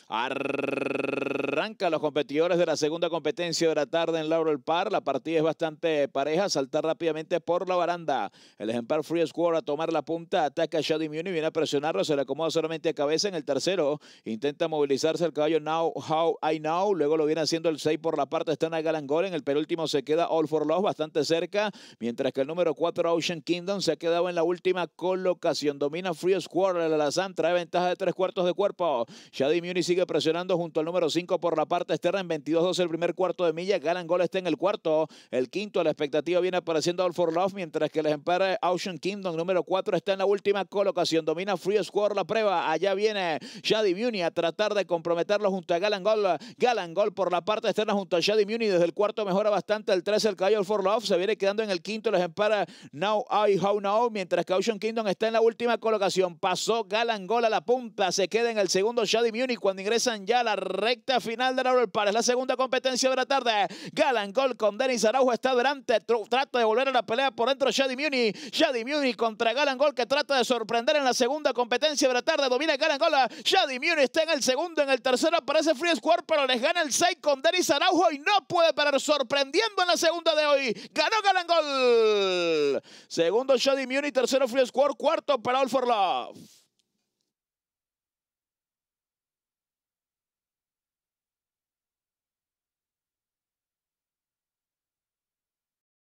Arranca los competidores de la segunda competencia de la tarde en Laurel Park. La partida es bastante pareja. Saltar rápidamente por la baranda. El ejemplar Free Squad a tomar la punta. Ataca a Shady Muni. Viene a presionarlo. Se le acomoda solamente a cabeza en el tercero. Intenta movilizarse el caballo Now How I Know. Luego lo viene haciendo el 6 por la parte. Está en Galangol. En el penúltimo se queda All for Love bastante cerca. Mientras que el número 4 Ocean Kingdom se ha quedado en la última colocación. Domina Free Squad. El Alazán trae ventaja de 3/4 de cuerpo. Shady Muni sigue presionando junto al número 5 por la parte externa en 22-12 el primer cuarto de milla. Galangol está en el cuarto. El quinto a la expectativa viene apareciendo All for Love, mientras que el ejemplar Ocean Kingdom número 4 está en la última colocación. Domina Free Squad la prueba. Allá viene Shady Muni a tratar de comprometerlo junto a Galangol. Galangol por la parte externa junto a Shady Muni. Desde el cuarto mejora bastante el 13 el caballo All for Love. Se viene quedando en el quinto el ejemplar Now I How Now, mientras que Ocean Kingdom está en la última colocación. Pasó Galangol a la punta. Se queda en el segundo Shady Muni cuando ingresan ya a la recta final de Laurel Park. Es la segunda competencia de la tarde. Galangol con Denis Araujo está delante. Trata de volver a la pelea por dentro Shady Muni. Shady Muni contra Galangol, que trata de sorprender en la segunda competencia de la tarde. Domina Galangol. Shady Muni está en el segundo. En el tercero aparece Free Squad, pero les gana el 6 con Denis Araujo y no puede parar, sorprendiendo en la segunda de hoy. Ganó Galangol. Segundo Shady Muni, tercero Free Squad, cuarto para All for Love.